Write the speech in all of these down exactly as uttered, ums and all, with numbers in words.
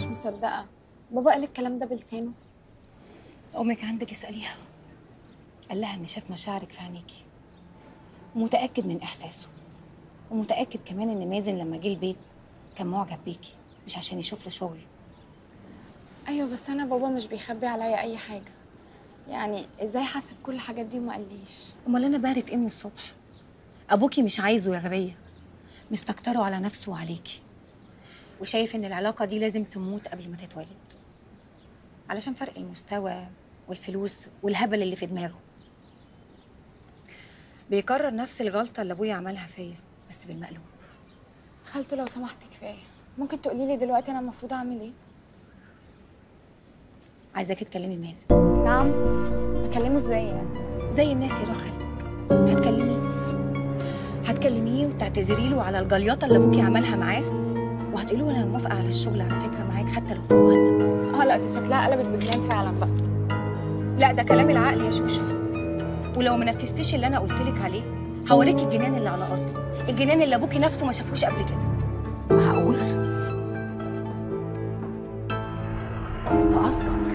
مش مصدقة. بابا قال الكلام ده بلسانه؟ امك عندك اساليها. قال لها ان شاف مشاعرك في عينيكي ومتاكد من احساسه، ومتاكد كمان ان مازن لما جه البيت كان معجب بيكي مش عشان يشوف له شغل. ايوه بس انا بابا مش بيخبي عليا اي حاجة، يعني ازاي حاسب كل الحاجات دي وما قاليش؟ امال انا بعرف ايه من الصبح؟ ابوكي مش عايزه يا غبيه، مستكتره على نفسه وعليكي، وشايف ان العلاقه دي لازم تموت قبل ما تتولد علشان فرق المستوى والفلوس والهبل اللي في دماغه. بيكرر نفس الغلطه اللي ابويا عملها فيا بس بالمقلوب. خالته لو سمحتي كفايه، ممكن تقولي لي دلوقتي انا المفروض اعمل ايه؟ عايزاكي تكلمي مازن. نعم؟ اكلمه ازاي يعني؟ زي الناس يا روح خالتك. هتكلميه هتكلميه وتعتذري له على الجليطه اللي ابوكي عملها معاه، وهتقولي له انا موافقه على الشغل على فكره معاك حتى لو في مهند. اه لا دي شكلها قلبت بجنان فعلا بقى. لا ده كلام العقل يا شوشو، ولو ما نفذتيش اللي انا قلت لك عليه هوريكي الجنان اللي على اصله، الجنان اللي ابوكي نفسه ما شافوش قبل كده. معقول؟ ده قصدك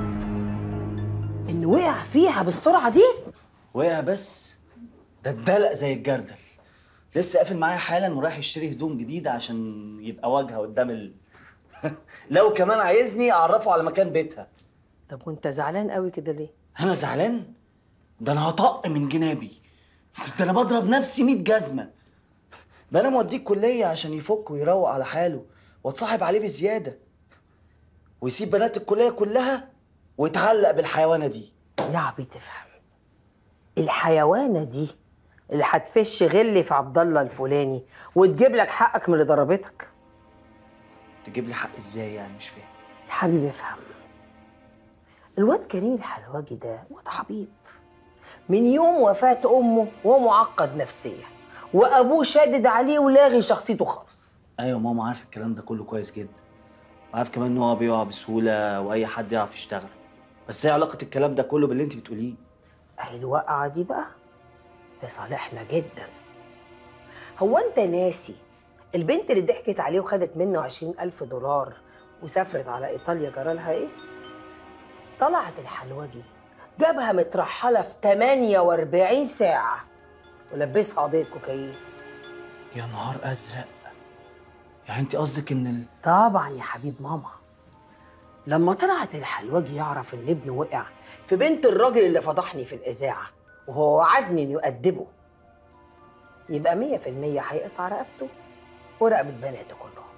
انه وقع فيها بالسرعه دي؟ وقع بس؟ ده اتدلق زي الجردل. لسه قافل معايا حالا ورايح يشتري هدوم جديده عشان يبقى واجهه قدام ال لو كمان عايزني اعرفه على مكان بيتها. طب وانت زعلان قوي كده ليه؟ انا زعلان؟ ده انا هطق من جنابي، ده انا بضرب نفسي مية جزمه. ده انا موديه الكليه عشان يفك ويروق على حاله واتصاحب عليه بزياده، ويسيب بنات الكليه كلها ويتعلق بالحيوانه دي. يا عبي تفهم، الحيوانه دي اللي هتفش غل في عبد الله الفلاني وتجيب لك حقك من اللي ضربتك. تجيب لي حق ازاي يعني؟ مش فاهم. يا حبيبي افهم، الواد كريم الحلواجي ده واد عبيط. من يوم وفاة امه وهو معقد نفسيا، وابوه شادد عليه ولاغي شخصيته خالص. ايوه ماما عارف الكلام ده كله كويس جدا، وعارف كمان ان هو بيقع بسهوله واي حد يعرف يشتغل. بس ايه علاقه الكلام ده كله باللي انت بتقوليه؟ اهي الوقعه دي بقى في صالحنا جدا. هو انت ناسي البنت اللي ضحكت عليه وخدت منه عشرين ألف دولار وسافرت على ايطاليا جرالها ايه؟ طلعت الحلوجي جابها مترحله في تمانية وأربعين ساعه ولبسها قضيه كوكايين. يا نهار ازرق، يعني انت قصدك ان ال... طبعا يا حبيب ماما، لما طلعت الحلوجي يعرف ان ابنه وقع في بنت الراجل اللي فضحني في الاذاعه وهو وعدني انه يؤدبه، يبقى مية في المية هيقطع رقبته ورقبه بناته كلهم.